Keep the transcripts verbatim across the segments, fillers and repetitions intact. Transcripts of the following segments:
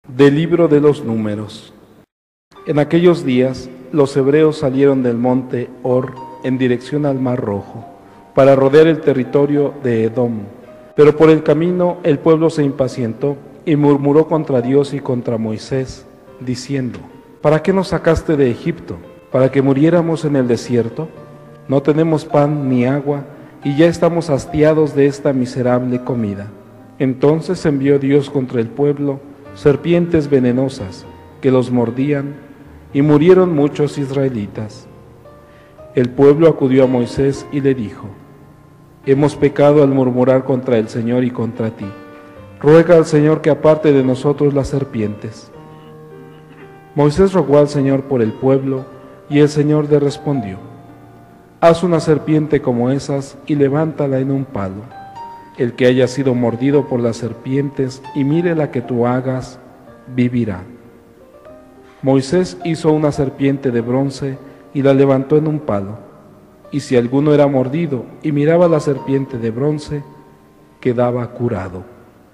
Del libro de los Números. En aquellos días, los hebreos salieron del monte Hor en dirección al Mar Rojo, para rodear el territorio de Edom. Pero por el camino el pueblo se impacientó y murmuró contra Dios y contra Moisés, diciendo: ¿Para qué nos sacaste de Egipto? ¿Para que muriéramos en el desierto? No tenemos pan ni agua, y ya estamos hastiados de esta miserable comida. Entonces envió Dios contra el pueblo serpientes venenosas que los mordían, y murieron muchos israelitas. El pueblo acudió a Moisés y le dijo: Hemos pecado al murmurar contra el Señor y contra ti. Ruega al Señor que aparte de nosotros las serpientes. Moisés rogó al Señor por el pueblo, y el Señor le respondió: Haz una serpiente como esas y levántala en un palo. El que haya sido mordido por las serpientes y mire la que tú hagas, vivirá. Moisés hizo una serpiente de bronce y la levantó en un palo. Y si alguno era mordido y miraba la serpiente de bronce, quedaba curado.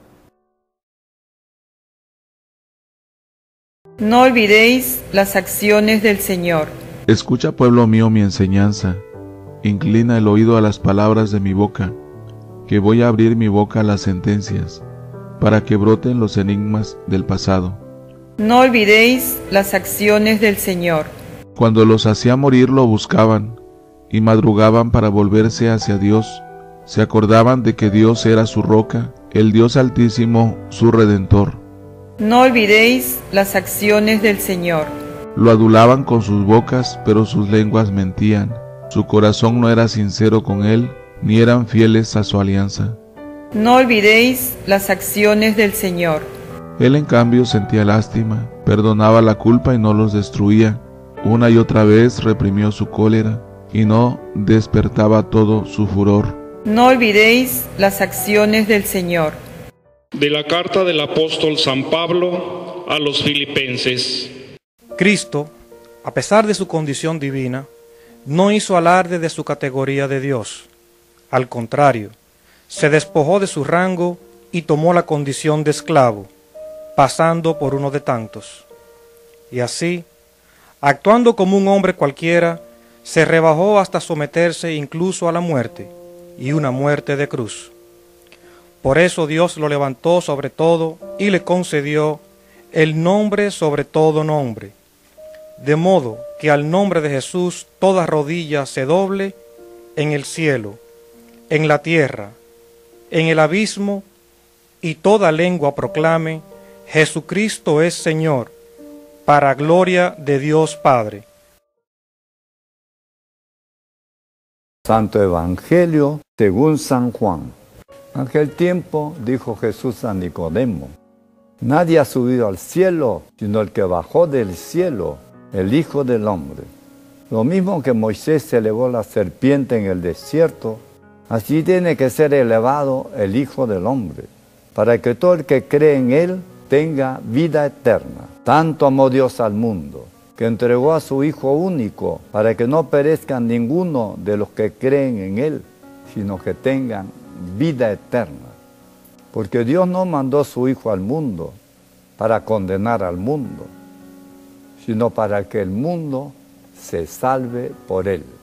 No olvidéis las acciones del Señor. Escucha, pueblo mío, mi enseñanza. Inclina el oído a las palabras de mi boca, que voy a abrir mi boca a las sentencias, para que broten los enigmas del pasado. No olvidéis las acciones del Señor. Cuando los hacía morir lo buscaban, y madrugaban para volverse hacia Dios. Se acordaban de que Dios era su roca, el Dios Altísimo, su Redentor. No olvidéis las acciones del Señor. Lo adulaban con sus bocas, pero sus lenguas mentían. Su corazón no era sincero con él, ni eran fieles a su alianza. No olvidéis las acciones del Señor. Él en cambio sentía lástima, perdonaba la culpa y no los destruía. Una y otra vez reprimió su cólera, y no despertaba todo su furor. No olvidéis las acciones del Señor. De la carta del apóstol San Pablo a los filipenses. Cristo, a pesar de su condición divina, no hizo alarde de su categoría de Dios. Al contrario, se despojó de su rango y tomó la condición de esclavo, pasando por uno de tantos. Y así, actuando como un hombre cualquiera, se rebajó hasta someterse incluso a la muerte, y una muerte de cruz. Por eso Dios lo levantó sobre todo y le concedió el nombre sobre todo nombre, de modo que al nombre de Jesús toda rodilla se doble en el cielo, en la tierra, en el abismo, y toda lengua proclame: Jesucristo es Señor, para gloria de Dios Padre. Santo Evangelio según San Juan. En aquel tiempo dijo Jesús a Nicodemo: Nadie ha subido al cielo, sino el que bajó del cielo, el Hijo del Hombre. Lo mismo que Moisés elevó la serpiente en el desierto, así tiene que ser elevado el Hijo del Hombre, para que todo el que cree en Él tenga vida eterna. Tanto amó Dios al mundo, que entregó a su Hijo único, para que no perezca ninguno de los que creen en Él, sino que tengan vida eterna. Porque Dios no mandó a su Hijo al mundo para condenar al mundo, sino para que el mundo se salve por Él.